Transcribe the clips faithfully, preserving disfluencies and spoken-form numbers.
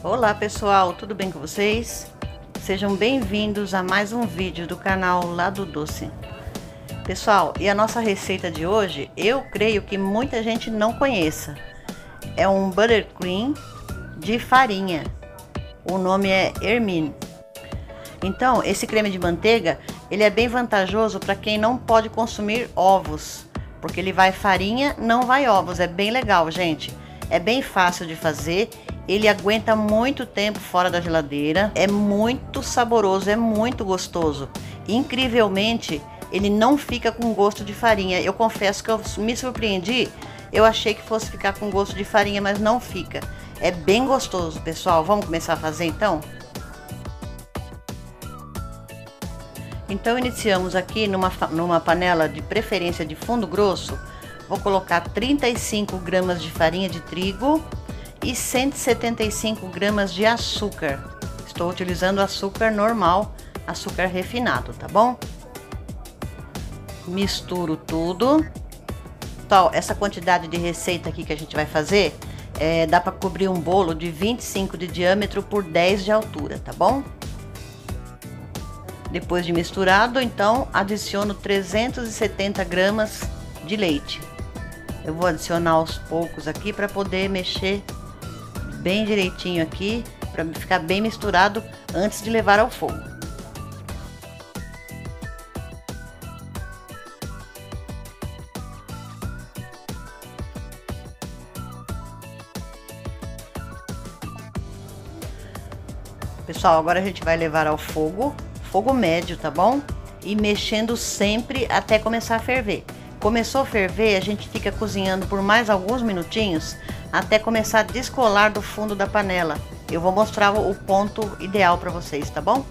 Olá pessoal, tudo bem com vocês? Sejam bem-vindos a mais um vídeo do canal Lado Doce. Pessoal, e a nossa receita de hoje, eu creio que muita gente não conheça. É um buttercream de farinha. O nome é Hermine. Então, esse creme de manteiga, ele é bem vantajoso para quem não pode consumir ovos, porque ele vai farinha, não vai ovos. É bem legal, gente. É bem fácil de fazer. Ele aguenta muito tempo fora da geladeira, é muito saboroso, é muito gostoso. Incrivelmente, ele não fica com gosto de farinha. Eu confesso que eu me surpreendi, eu achei que fosse ficar com gosto de farinha, mas não fica. É bem gostoso, pessoal. Vamos começar a fazer então? Então iniciamos aqui numa, numa panela de preferência de fundo grosso. Vou colocar trinta e cinco gramas de farinha de trigo e cento e setenta e cinco gramas de açúcar. Estou utilizando açúcar normal, açúcar refinado, tá bom? Misturo tudo. Então, essa quantidade de receita aqui que a gente vai fazer, é, dá para cobrir um bolo de vinte e cinco de diâmetro por dez de altura, tá bom? Depois de misturado, então, adiciono trezentos e setenta gramas de leite. Eu vou adicionar aos poucos aqui para poder mexer bem direitinho aqui, para ficar bem misturado antes de levar ao fogo. Pessoal, agora a gente vai levar ao fogo, fogo médio, tá bom? E mexendo sempre até começar a ferver. Começou a ferver, a gente fica cozinhando por mais alguns minutinhos até começar a descolar do fundo da panela. Eu vou mostrar o ponto ideal para vocês, tá bom?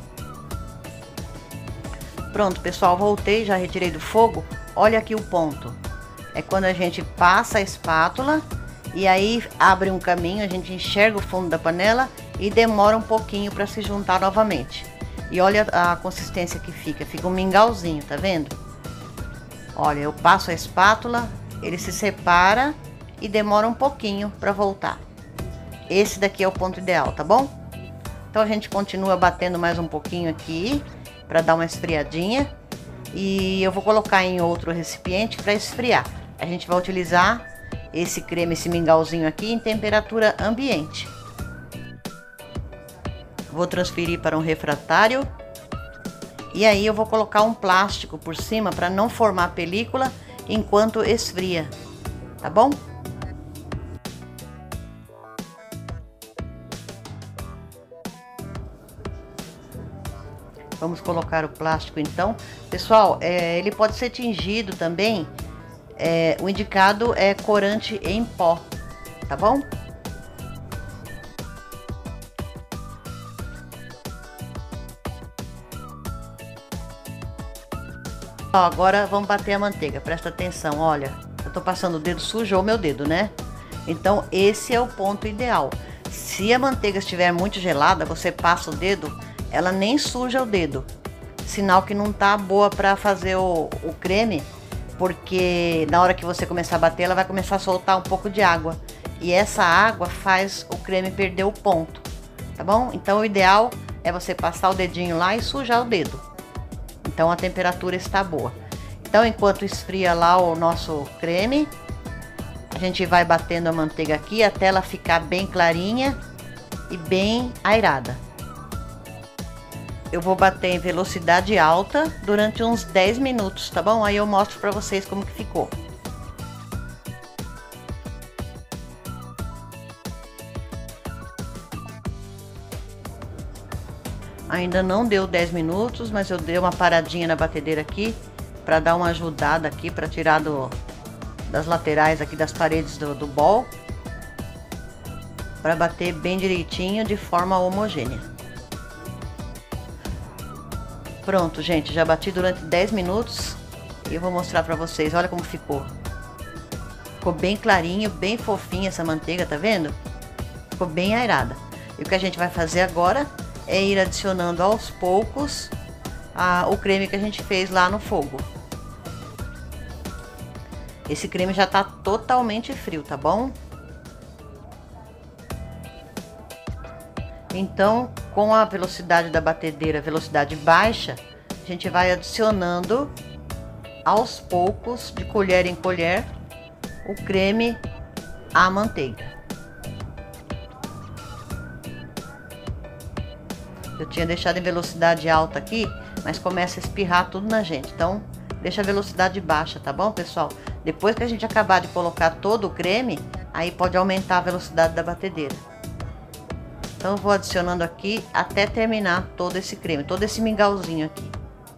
Pronto, pessoal, voltei, já retirei do fogo. Olha aqui o ponto. É quando a gente passa a espátula e aí abre um caminho, a gente enxerga o fundo da panela e demora um pouquinho para se juntar novamente. E olha a consistência que fica, fica um mingauzinho, tá vendo? Olha, eu passo a espátula, ele se separa e demora um pouquinho para voltar. Esse daqui é o ponto ideal, tá bom? Então a gente continua batendo mais um pouquinho aqui para dar uma esfriadinha. E eu vou colocar em outro recipiente para esfriar. A gente vai utilizar esse creme, esse mingauzinho aqui em temperatura ambiente. Vou transferir para um refratário. E aí eu vou colocar um plástico por cima para não formar película enquanto esfria, tá bom? Vamos colocar o plástico então. Pessoal, é, ele pode ser tingido também. É, o indicado é corante em pó, tá bom? Ó, agora vamos bater a manteiga, presta atenção, olha, eu tô passando o dedo, sujou o meu dedo, né? Então esse é o ponto ideal. Se a manteiga estiver muito gelada, você passa o dedo, ela nem suja o dedo, sinal que não tá boa para fazer o, o creme, porque na hora que você começar a bater, ela vai começar a soltar um pouco de água, e essa água faz o creme perder o ponto, tá bom? Então o ideal é você passar o dedinho lá e sujar o dedo. Então a temperatura está boa. Então enquanto esfria lá o nosso creme, a gente vai batendo a manteiga aqui até ela ficar bem clarinha e bem airada. Eu vou bater em velocidade alta durante uns dez minutos, tá bom? Aí eu mostro pra vocês como que ficou. Ainda não deu dez minutos, mas eu dei uma paradinha na batedeira aqui para dar uma ajudada aqui, para tirar do, das laterais aqui das paredes do, do bol, para bater bem direitinho de forma homogênea. Pronto, gente, já bati durante dez minutos e eu vou mostrar para vocês. Olha como ficou. Ficou bem clarinho, bem fofinha essa manteiga, tá vendo? Ficou bem airada. E o que a gente vai fazer agora é ir adicionando aos poucos a, o creme que a gente fez lá no fogo. Esse creme já tá totalmente frio, tá bom? Então, com a velocidade da batedeira, velocidade baixa, a gente vai adicionando aos poucos, de colher em colher, o creme à manteiga. Eu tinha deixado em velocidade alta aqui, mas começa a espirrar tudo na gente. Então, deixa a velocidade baixa, tá bom, pessoal? Depois que a gente acabar de colocar todo o creme, aí pode aumentar a velocidade da batedeira. Então, eu vou adicionando aqui até terminar todo esse creme, todo esse mingauzinho aqui.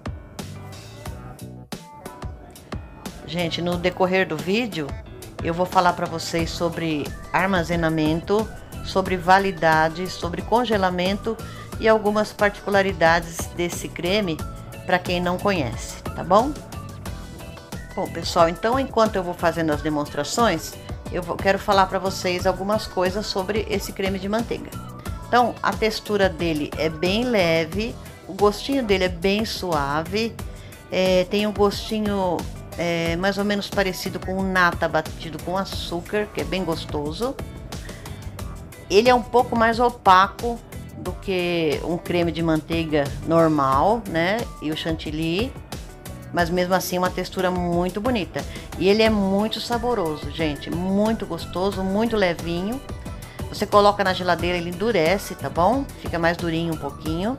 Gente, no decorrer do vídeo, eu vou falar para vocês sobre armazenamento, sobre validade, sobre congelamento e algumas particularidades desse creme para quem não conhece, tá bom? Bom, pessoal, então enquanto eu vou fazendo as demonstrações, eu vou, quero falar para vocês algumas coisas sobre esse creme de manteiga. Então, a textura dele é bem leve, o gostinho dele é bem suave, é, tem um gostinho é, mais ou menos parecido com o nata batido com açúcar, que é bem gostoso. Ele é um pouco mais opaco do que um creme de manteiga normal, né? E o chantilly, mas mesmo assim uma textura muito bonita. E ele é muito saboroso, gente, muito gostoso, muito levinho. Você coloca na geladeira, ele endurece, tá bom? Fica mais durinho um pouquinho.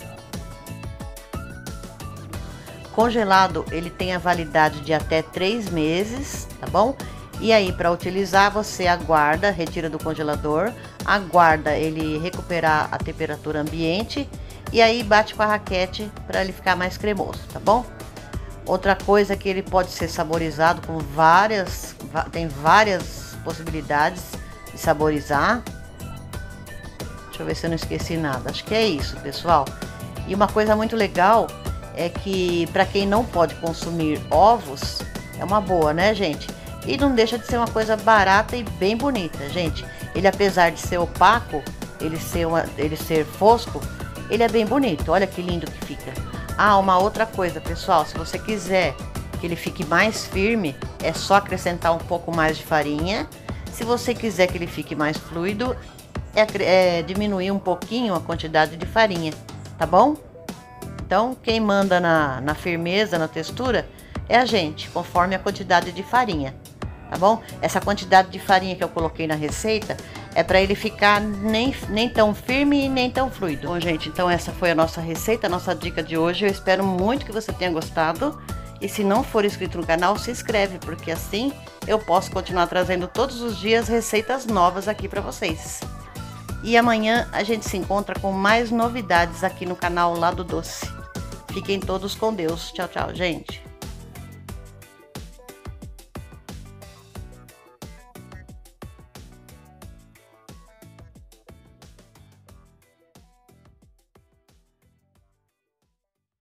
Congelado, ele tem a validade de até três meses, tá bom? E aí, para utilizar, você aguarda, retira do congelador, aguarda ele recuperar a temperatura ambiente e aí bate com a raquete para ele ficar mais cremoso, tá bom? Outra coisa é que ele pode ser saborizado com várias, tem várias possibilidades de saborizar. Deixa eu ver se eu não esqueci nada. Acho que é isso, pessoal. E uma coisa muito legal é que para quem não pode consumir ovos, é uma boa, né, gente? E não deixa de ser uma coisa barata e bem bonita, gente. Ele, apesar de ser opaco, ele ser, uma, ele ser fosco, ele é bem bonito. Olha que lindo que fica. Ah, uma outra coisa, pessoal. Se você quiser que ele fique mais firme, é só acrescentar um pouco mais de farinha. Se você quiser que ele fique mais fluido, é, é diminuir um pouquinho a quantidade de farinha, tá bom? Então, quem manda na, na firmeza, na textura, é a gente, conforme a quantidade de farinha, tá bom? Essa quantidade de farinha que eu coloquei na receita é para ele ficar nem, nem tão firme e nem tão fluido. Bom, gente, então essa foi a nossa receita, a nossa dica de hoje. Eu espero muito que você tenha gostado. E se não for inscrito no canal, se inscreve, porque assim eu posso continuar trazendo todos os dias receitas novas aqui para vocês. E amanhã a gente se encontra com mais novidades aqui no canal Lado Doce. Fiquem todos com Deus. Tchau, tchau, gente.